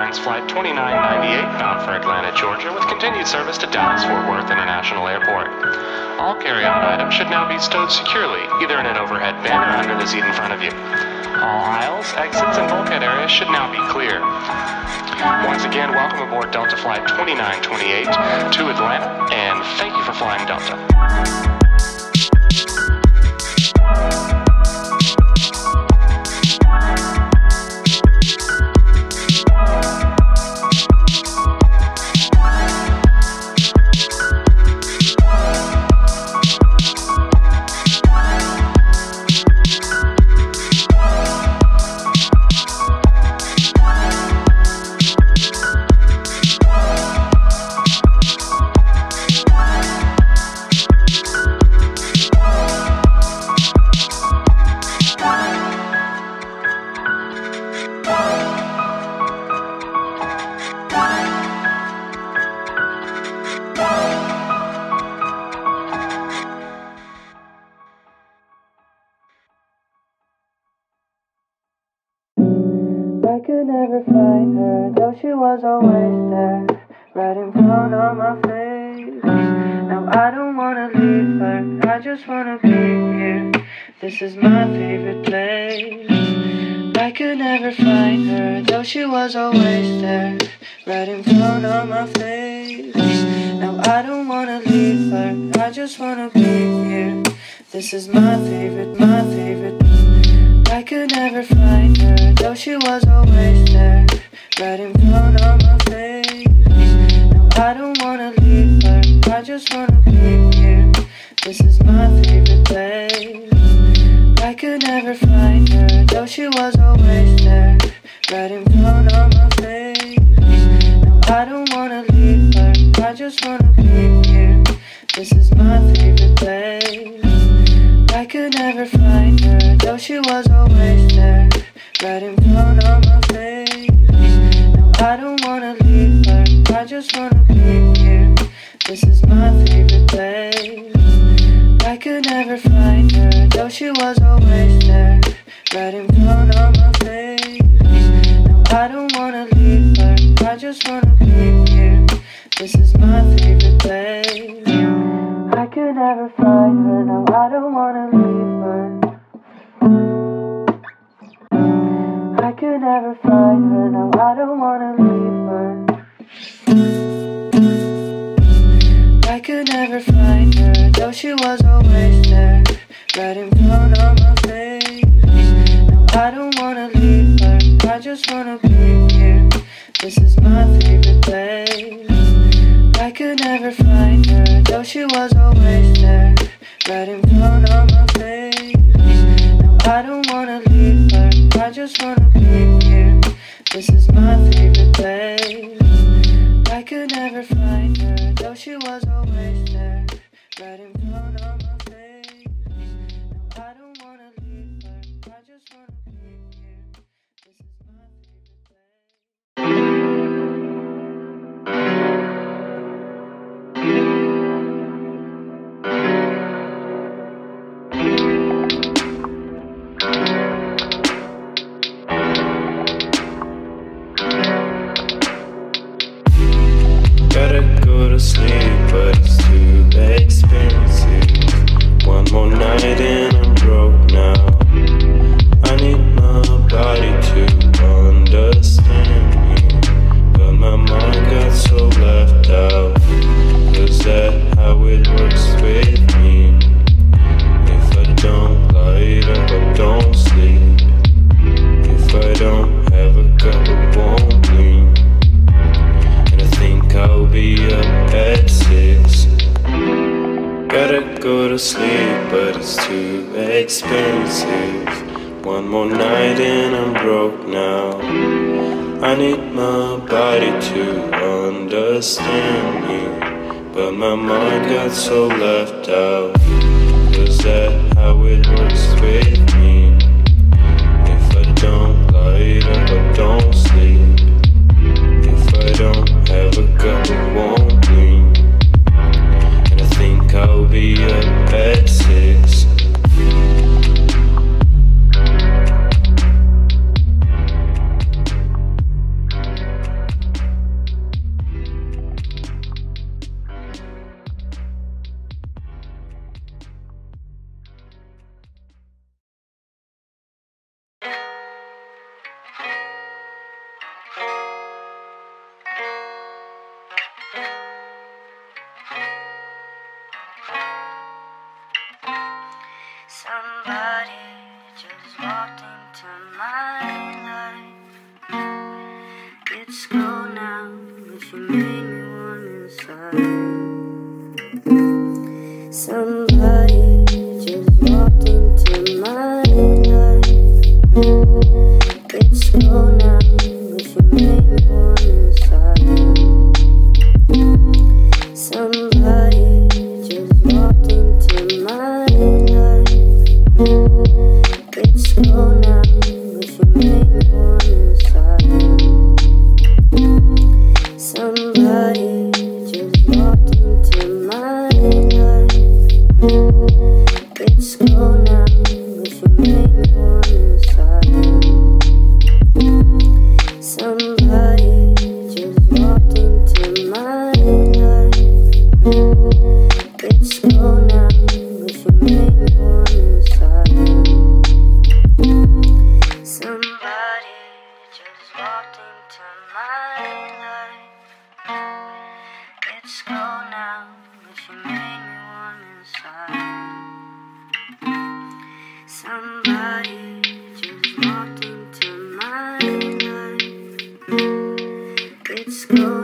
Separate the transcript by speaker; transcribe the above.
Speaker 1: Airlines Flight 2998 bound for Atlanta, Georgia, with continued service to Dallas-Fort Worth International Airport. All carry-on items should now be stowed securely, either in an overhead bin or under the seat in front of you. All aisles, exits, and bulkhead areas should now be clear. Once again, welcome aboard Delta Flight 2928 to Atlanta, and thank you for flying Delta.
Speaker 2: I could never find her, though she was always there, right in front of my face. Now I don't wanna leave her, I just wanna be here. This is my favorite place. I could never find her, though she was always there, right in front of my face. Now I don't wanna leave her, I just wanna be here. This is my favorite, my favorite. I could never find her, though she was always there, right in front of my face. Now I don't wanna leave her, I just wanna be here. This is my favorite place. I could never find her, though she was always there, right in front of my face. Now I don't wanna leave her, I just wanna be here. This is my favorite place. I could never find her, though she was always there, right in front of my face. Now I don't wanna leave her, I just wanna be here. This is my favorite place. I could never find her, though she was always there, right in front of my face. Now I don't wanna leave her, I just wanna be here. This is my favorite place. I could never find her, now I don't wanna leave her. I could never find her, now I don't wanna leave her. I could never find her, though she was always there, right in front of my face. Now I don't wanna leave her, I just wanna be here. This is my favorite place. I could never find her, though she was always there, right in front of my face. Now I don't wanna leave her, I just wanna be here. This is my favorite place. I could never find her, though she was always there, right in front of my face. Now I don't wanna leave her, I just wanna be here. This is my favorite place.
Speaker 3: Gotta go to sleep, but it's too expensive. One more night and I'm broke now. I need my body to understand me, but my mind got so left out. Is that how it works with me? If I don't light up, I don't sleep. If I don't have a cup, I won't blink. And I think I'll be up at 6. Gotta go to sleep, but it's too expensive. One more night and I'm broke now. I need my body to understand me, but my mind got so left out. Is that how it works with me? If I don't light up, I don't sleep. If I don't have a cup, I won't blink. And I think I'll be up at 6.
Speaker 2: she made me warm inside. Somebody just walked into my life. It's cold now, but she made me warm inside. Somebody just walked into my life. It's cold now, but she made me warm inside. Somebody just walked into my life. It's cold now, but she made me warm inside. Somebody just walked into my life. It's cold now, but she made me warm inside. Somebody just walked into my life. It's cold now, but she made me warm inside. Somebody just walked into my life. It's cold.